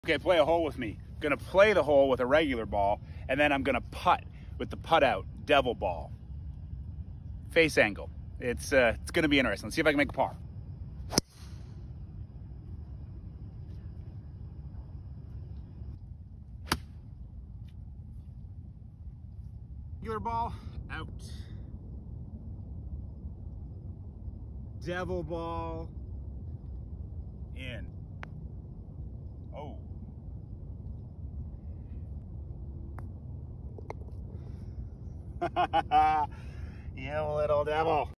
Okay, play a hole with me. Gonna play the hole with a regular ball, and then I'm gonna putt with the putt out devil ball. Face angle. It's gonna be interesting. Let's see if I can make a par. Regular ball out. Devil ball in. Oh. You little devil.